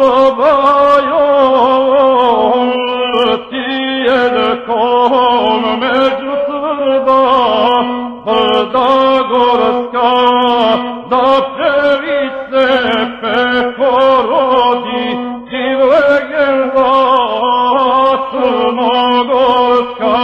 probajom tijelkom među tvrda gorska, da pjevice pekorodi i legenda crnogorska.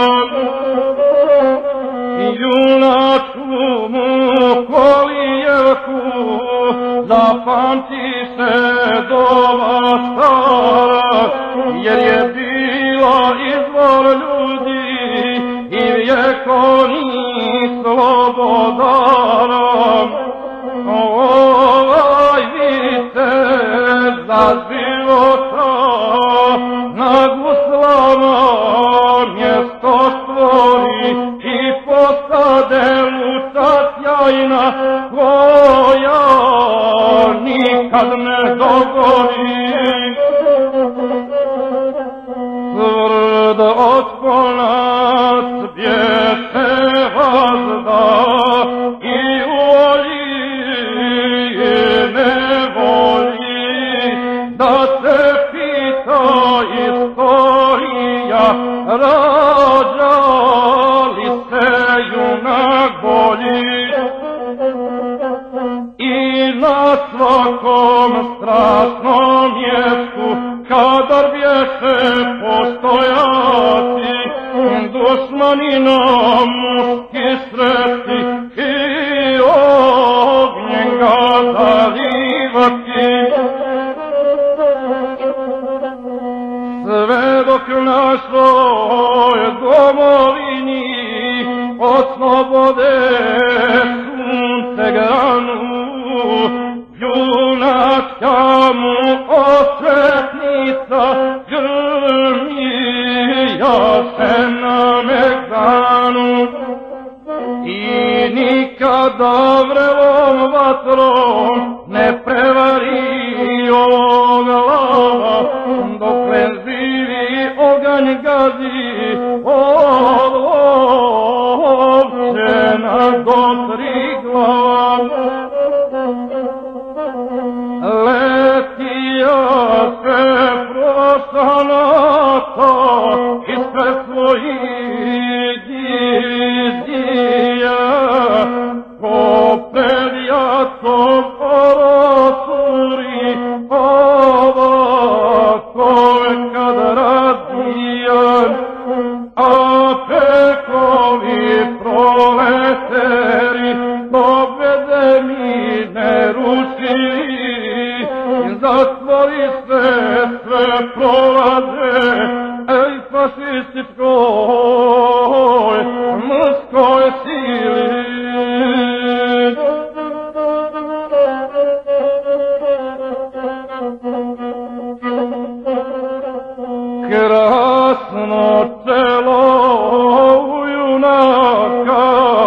Junačku mu kolijevku zapamti se doba stara, jer je bila izvor ljudi i vjekovnih slobodara. Ovaj vitez za života na guslama mjesto stvori i postade luta sjajna koja nikad ne dogori. Tvrd otponac bješe vazda i voli ne voli, da se pita istorija, rađa li se junak bolji. I na svakom strasnom mjestu kadar bješe postojati, dušmanina muški sresti i ognjem ga zalivati. Sve dok našoj domovini od slobode sunce granu, junačka mu osvetnica grmi jasena Megdanu. I nikada vrelom vatrom ne prevari ovog lava, dokle živi oganj gazi od Lovćena do Triglava. Letija se prosanata ispred svojih divizija, ko pred jacom orosuri ovako kad razbijan, a pekovi proleteri pobjede mi ne rušili, zatvori se sve prolaze, ej fašističkoj mrskoj sili. Krasno čelo junaka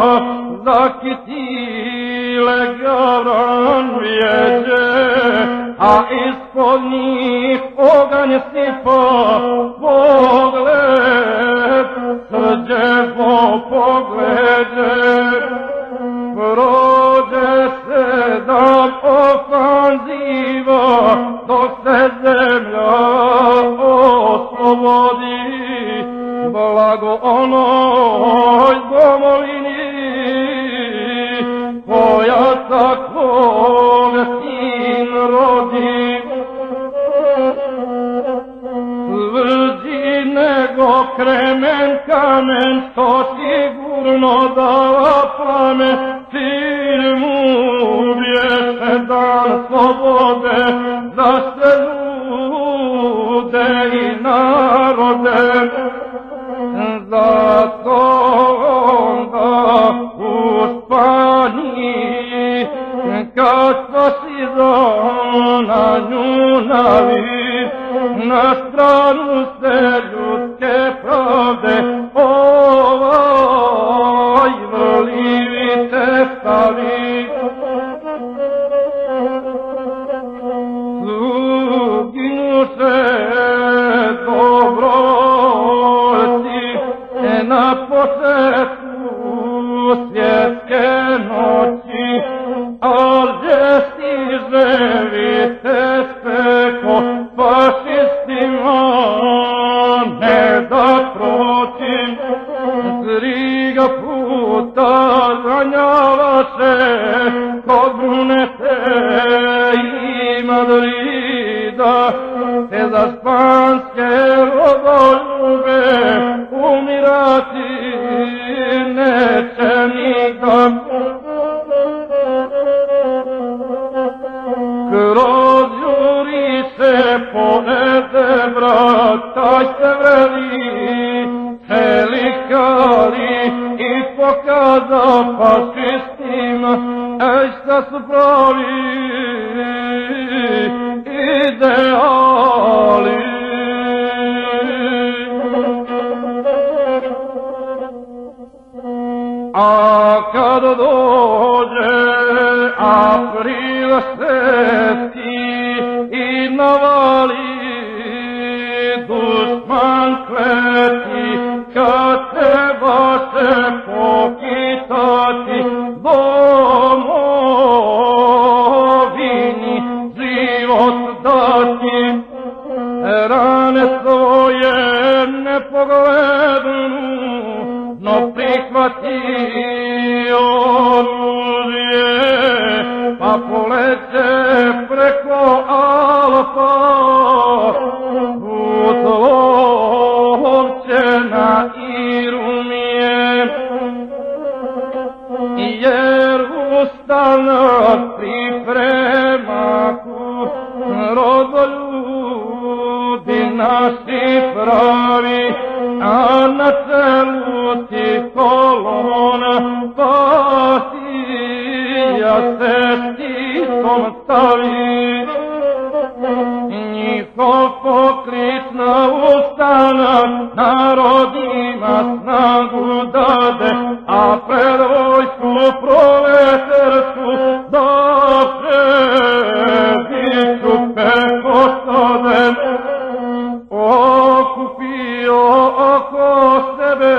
zakitile garan vjeđe, a ispod njih oganj sipa pogled, srđevo pogleđe. Prođe se dan ofanziva, dok se zemlja oslobodi, blago onoj domovini koja takvog sin rodi. Tvrđi nego kremen kamen, što sigurno dava plamen, cilj mu bješe dan slobode za sve ljude i narode. Zato onda u Španiji kad fašizam na nju navi, na stranu se ljudske pravde ovaj vrlivi te stavi. Uginuše dobrovoljci na početku svjetske noći, al gdje stiže vitez peko te za španske rodoljube umirati neće nikad. Kroz juriše ponede brat, taj se vreli helikari i pokaza fašistima, ej šta su pravi ideali. A kad dođe april 6. i navali dušman kleti, kad treba se pokitati domovini život dati, rane svoje ne poglednu, no prihvati oružje, pa poleće preko Alpa, put lovčena i rumije, jer ustanak priprema rodoljudi naši pravi, a na celu ti kolona pasija se stiskom stavi. Njihov pokrit na ustanak narodima snagu dade, a pred vojsku proletersku da prediću pehotode. Okupio oko sebe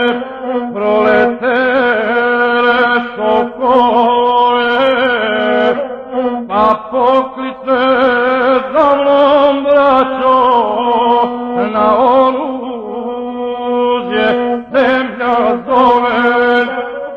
proletere sokole, pa pokliče za mnom braćo na oružje, zemlja zove.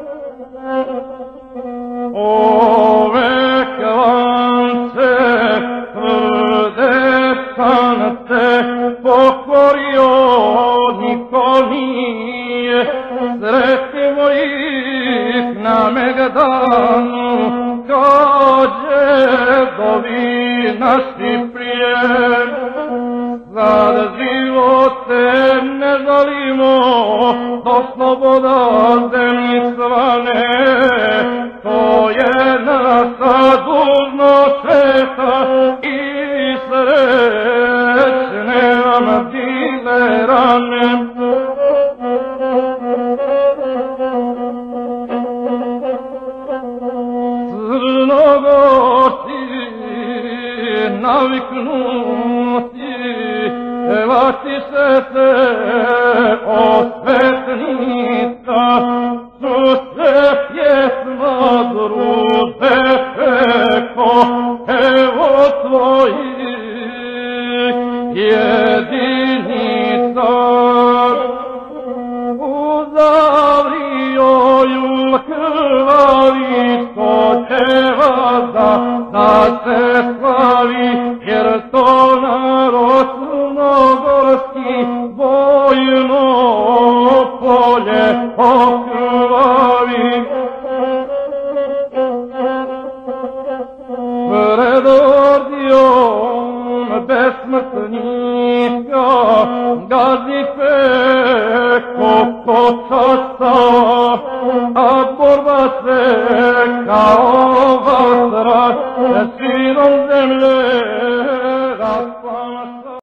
Ove klance tvrde sante pokorio niko nije, sretimo ih na Megdanu, kad žedovi naši prije. Za živote ne žalimo, do sloboda zemlji svane, to je naša dužnost sveta i srećne nam bile rane. Crnogorci naviknuti pevati se te osvetnica, su se pjesma druže peko, evo tvojih jedinica. Uzavrijoju krvavi skočeva da se slavi, jer to narod crnogorski vojno polje okrvavi. Pred ordijom besmrtnika gazi peko počasta, a borba se kao vatra širom zemlje raspala.